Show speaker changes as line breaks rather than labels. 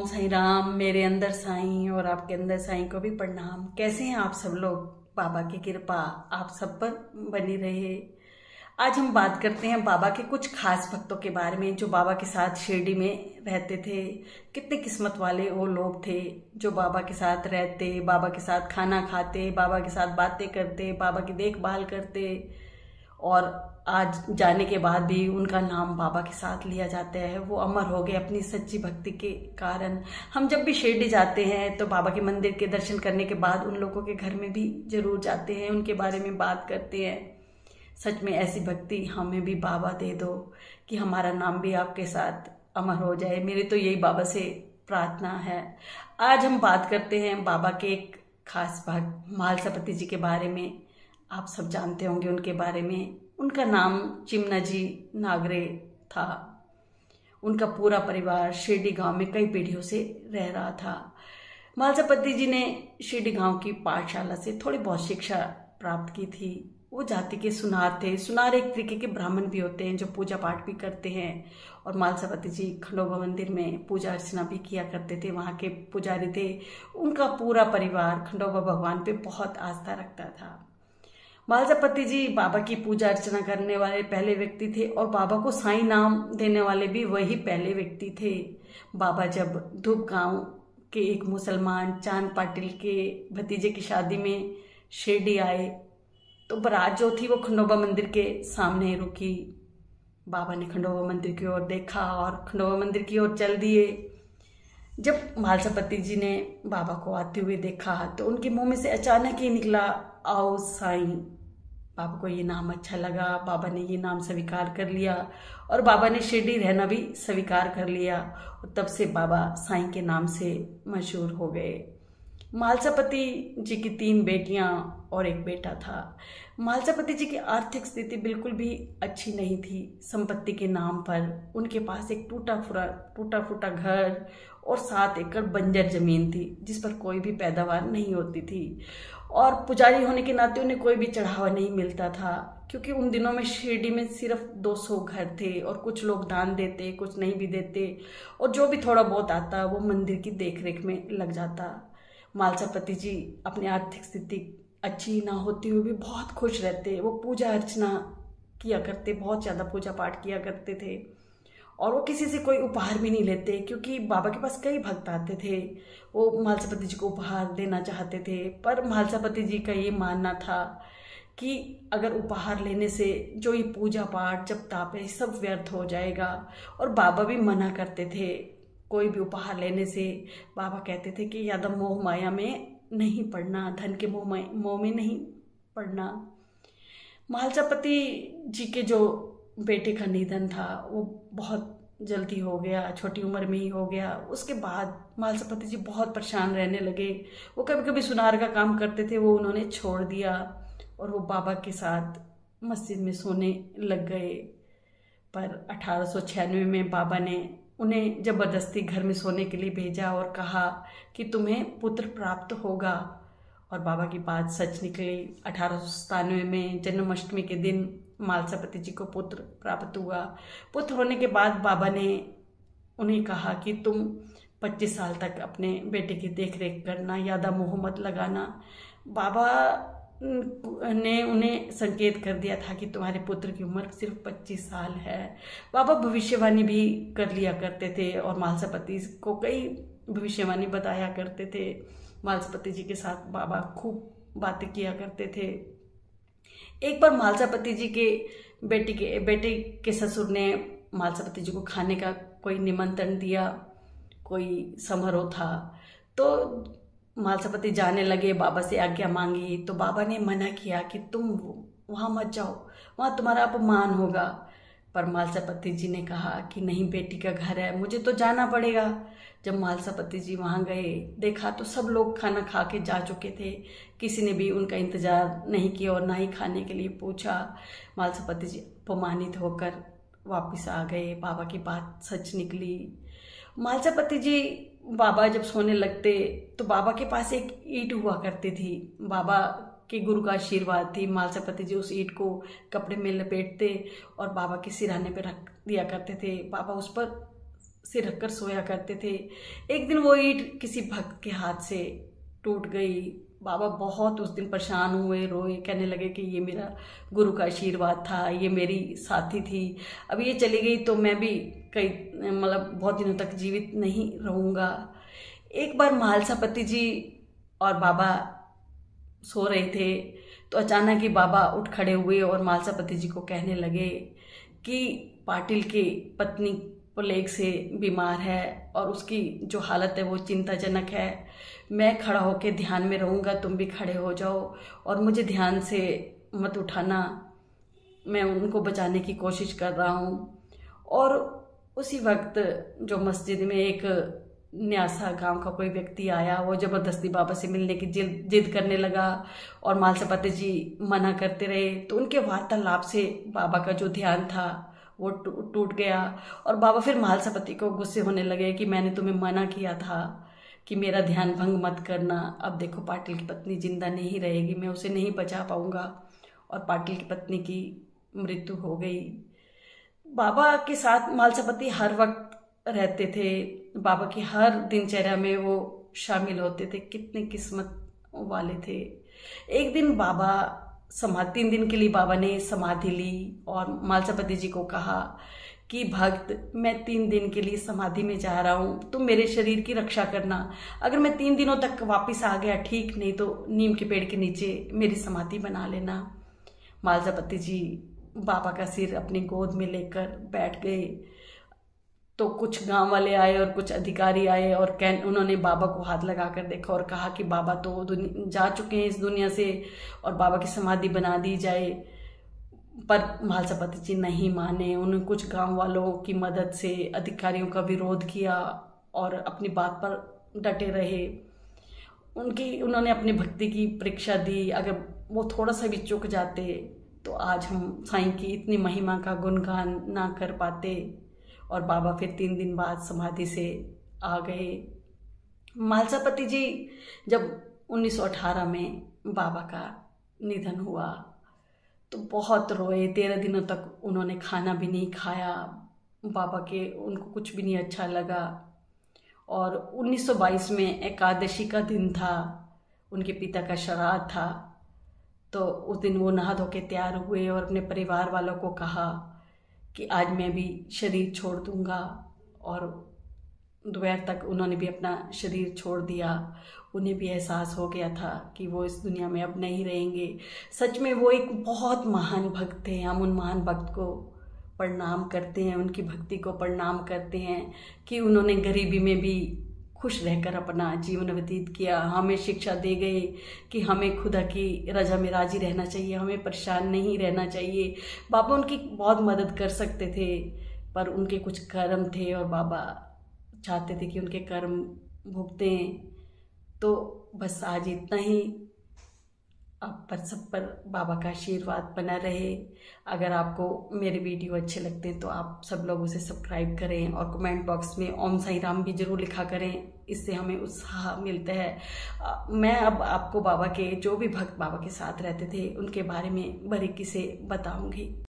ओम साईं राम। मेरे अंदर साईं और आपके अंदर साईं को भी प्रणाम। कैसे हैं आप सब लोग? बाबा की कृपा आप सब पर बनी रहे। आज हम बात करते हैं बाबा के कुछ खास भक्तों के बारे में जो बाबा के साथ शिरडी में रहते थे। कितने किस्मत वाले वो लोग थे जो बाबा के साथ रहते, बाबा के साथ खाना खाते, बाबा के साथ बातें करते, बाबा की देखभाल करते और आज जाने के बाद भी उनका नाम बाबा के साथ लिया जाता है। वो अमर हो गए अपनी सच्ची भक्ति के कारण। हम जब भी शिरडी जाते हैं तो बाबा के मंदिर के दर्शन करने के बाद उन लोगों के घर में भी जरूर जाते हैं, उनके बारे में बात करते हैं। सच में ऐसी भक्ति हमें भी बाबा दे दो कि हमारा नाम भी आपके साथ अमर हो जाए। मेरी तो यही बाबा से प्रार्थना है। आज हम बात करते हैं बाबा के एक खास भक्त म्हालसापति जी के बारे में। आप सब जानते होंगे उनके बारे में। उनका नाम चिमनाजी नागरे था। उनका पूरा परिवार शिरडी गांव में कई पीढ़ियों से रह रहा था। म्हालसापति जी ने शिरडी गांव की पाठशाला से थोड़ी बहुत शिक्षा प्राप्त की थी। वो जाति के सुनार थे। सुनार एक तरीके के ब्राह्मण भी होते हैं जो पूजा पाठ भी करते हैं। और म्हालसापति जी खंडोबा मंदिर में पूजा अर्चना भी किया करते थे, वहाँ के पुजारी थे। उनका पूरा परिवार खंडोबा भगवान पे बहुत आस्था रखता था। म्हालसापति जी बाबा की पूजा अर्चना करने वाले पहले व्यक्ति थे और बाबा को साईं नाम देने वाले भी वही पहले व्यक्ति थे। बाबा जब धूप गांव के एक मुसलमान चांद पाटिल के भतीजे की शादी में शिरडी आए तो बारात जो थी वो खंडोबा मंदिर के सामने रुकी। बाबा ने खंडोबा मंदिर की ओर देखा और खंडोबा मंदिर की ओर चल दिए। जब म्हालसापति जी ने बाबा को आते हुए देखा तो उनके मुंह में से अचानक ही निकला, आओ साईं। बाबा को ये नाम अच्छा लगा। बाबा ने ये नाम स्वीकार कर लिया और बाबा ने शिरडी रहना भी स्वीकार कर लिया और तब से बाबा साईं के नाम से मशहूर हो गए। म्हालसापति जी की 3 बेटियां और एक बेटा था। म्हालसापति जी की आर्थिक स्थिति बिल्कुल भी अच्छी नहीं थी। संपत्ति के नाम पर उनके पास एक टूटा फूटा घर और 7 एकड़ बंजर जमीन थी जिस पर कोई भी पैदावार नहीं होती थी। और पुजारी होने के नाते उन्हें कोई भी चढ़ावा नहीं मिलता था क्योंकि उन दिनों में शिरडी में सिर्फ 200 घर थे और कुछ लोग दान देते, कुछ नहीं भी देते और जो भी थोड़ा बहुत आता वो मंदिर की देखरेख में लग जाता। म्हालसापति जी अपनी आर्थिक स्थिति अच्छी ना होती हुई भी बहुत खुश रहते। वो पूजा अर्चना किया करते, बहुत ज़्यादा पूजा पाठ किया करते थे और वो किसी से कोई उपहार भी नहीं लेते क्योंकि बाबा के पास कई भक्त आते थे। वो म्हालसापति जी को उपहार देना चाहते थे पर म्हालसापति जी का ये मानना था कि अगर उपहार लेने से जो ये पूजा पाठ जप ताप है सब व्यर्थ हो जाएगा। और बाबा भी मना करते थे कोई भी उपहार लेने से। बाबा कहते थे कि यादव मोह माया में नहीं पड़ना, धन के मोह में नहीं पड़ना। म्हालसापति जी के जो बेटे का निधन था वो बहुत जल्दी हो गया, छोटी उम्र में ही हो गया। उसके बाद म्हालसापति जी बहुत परेशान रहने लगे। वो कभी कभी सुनार का काम करते थे, वो उन्होंने छोड़ दिया और वो बाबा के साथ मस्जिद में सोने लग गए। पर 1896 में बाबा ने उन्हें जबरदस्ती घर में सोने के लिए भेजा और कहा कि तुम्हें पुत्र प्राप्त होगा। और बाबा की बात सच निकली। 1897 में जन्माष्टमी के दिन म्हालसापति जी को पुत्र प्राप्त हुआ। पुत्र होने के बाद बाबा ने उन्हें कहा कि तुम 25 साल तक अपने बेटे की देखरेख करना, यादा मोह मत लगाना। बाबा ने उन्हें संकेत कर दिया था कि तुम्हारे पुत्र की उम्र सिर्फ 25 साल है। बाबा भविष्यवाणी भी कर लिया करते थे और म्हालसापति को कई भविष्यवाणी बताया करते थे। म्हालसापति जी के साथ बाबा खूब बातें किया करते थे। एक बार म्हालसापति जी के बेटे के ससुर ने म्हालसापति जी को खाने का कोई निमंत्रण दिया, कोई समारोह था, तो म्हालसापति जाने लगे, बाबा से आज्ञा मांगी तो बाबा ने मना किया कि तुम वहाँ मत जाओ, वहाँ तुम्हारा अपमान होगा। पर म्हालसापति जी ने कहा कि नहीं, बेटी का घर है, मुझे तो जाना पड़ेगा। जब म्हालसापति जी वहाँ गए देखा तो सब लोग खाना खा के जा चुके थे। किसी ने भी उनका इंतजार नहीं किया और ना ही खाने के लिए पूछा। म्हालसापति जी अपमानित होकर वापस आ गए। बाबा की बात सच निकली। म्हालसापति जी बाबा जब सोने लगते तो बाबा के पास एक ईंट हुआ करती थी। बाबा के गुरु का आशीर्वाद थी। म्हालसापति जी उस ईंट को कपड़े में लपेटते और बाबा के सिरहाने पे रख दिया करते थे। बाबा उस पर सिर रखकर सोया करते थे। एक दिन वो ईंट किसी भक्त के हाथ से टूट गई। बाबा बहुत उस दिन परेशान हुए, रोए, कहने लगे कि ये मेरा गुरु का आशीर्वाद था, ये मेरी साथी थी, अब ये चली गई तो मैं भी कई मतलब बहुत दिनों तक जीवित नहीं रहूँगा। एक बार म्हालसापति जी और बाबा सो रहे थे तो अचानक ही बाबा उठ खड़े हुए और म्हालसापति जी को कहने लगे कि पाटिल की पत्नी प्लेग से बीमार है और उसकी जो हालत है वो चिंताजनक है। मैं खड़ा होकर ध्यान में रहूँगा, तुम भी खड़े हो जाओ और मुझे ध्यान से मत उठाना, मैं उनको बचाने की कोशिश कर रहा हूँ। और उसी वक्त जो मस्जिद में एक न्यासा गांव का कोई व्यक्ति आया, वो ज़बरदस्ती बाबा से मिलने की जिद करने लगा और म्हालसापति जी मना करते रहे। तो उनके वार्तालाप से बाबा का जो ध्यान था वो टूट गया और बाबा फिर म्हालसापति को गुस्से होने लगे कि मैंने तुम्हें मना किया था कि मेरा ध्यान भंग मत करना। अब देखो पाटिल की पत्नी जिंदा नहीं रहेगी, मैं उसे नहीं बचा पाऊंगा। और पाटिल की पत्नी की मृत्यु हो गई। बाबा के साथ म्हालसापति हर वक्त रहते थे, बाबा की हर दिनचर्या में वो शामिल होते थे। कितने किस्मत वाले थे। एक दिन बाबा 3 दिन के लिए बाबा ने समाधि ली और म्हालसापति जी को कहा कि भक्त, मैं 3 दिन के लिए समाधि में जा रहा हूँ, तुम मेरे शरीर की रक्षा करना। अगर मैं 3 दिनों तक वापस आ गया ठीक, नहीं तो नीम के पेड़ के नीचे मेरी समाधि बना लेना। म्हालसापति जी बाबा का सिर अपनी गोद में लेकर बैठ गए। तो कुछ गांव वाले आए और कुछ अधिकारी आए और उन्होंने बाबा को हाथ लगाकर देखा और कहा कि बाबा तो जा चुके हैं इस दुनिया से और बाबा की समाधि बना दी जाए। पर म्हालसापति जी नहीं माने। उन्होंने कुछ गांव वालों की मदद से अधिकारियों का विरोध किया और अपनी बात पर डटे रहे। उन्होंने अपनी भक्ति की परीक्षा दी। अगर वो थोड़ा सा भी चूक जाते तो आज हम साईं की इतनी महिमा का गुणगान ना कर पाते। और बाबा फिर 3 दिन बाद समाधि से आ गए। म्हालसापति जी जब 1918 में बाबा का निधन हुआ तो बहुत रोए। 13 दिनों तक उन्होंने खाना भी नहीं खाया। बाबा के उनको कुछ भी नहीं अच्छा लगा। और 1922 में एकादशी का दिन था, उनके पिता का श्राद्ध था। तो उस दिन वो नहा धो के तैयार हुए और अपने परिवार वालों को कहा कि आज मैं भी शरीर छोड़ दूंगा। और दोपहर तक उन्होंने भी अपना शरीर छोड़ दिया। उन्हें भी एहसास हो गया था कि वो इस दुनिया में अब नहीं रहेंगे। सच में वो एक बहुत महान भक्त थे। हम उन महान भक्त को प्रणाम करते हैं, उनकी भक्ति को प्रणाम करते हैं कि उन्होंने गरीबी में भी खुश रहकर अपना जीवन व्यतीत किया। हमें शिक्षा दे गए कि हमें खुदा की रजा में राजी रहना चाहिए, हमें परेशान नहीं रहना चाहिए। बाबा उनकी बहुत मदद कर सकते थे पर उनके कुछ कर्म थे और बाबा चाहते थे कि उनके कर्म भुगतें। तो बस आज इतना ही। आप पर सब पर बाबा का आशीर्वाद बना रहे। अगर आपको मेरे वीडियो अच्छे लगते हैं तो आप सब लोग उसे सब्सक्राइब करें और कमेंट बॉक्स में ओम साईं राम भी जरूर लिखा करें। इससे हमें उत्साह मिलता है। मैं अब आपको बाबा के जो भी भक्त बाबा के साथ रहते थे उनके बारे में बारीकी से बताऊंगी।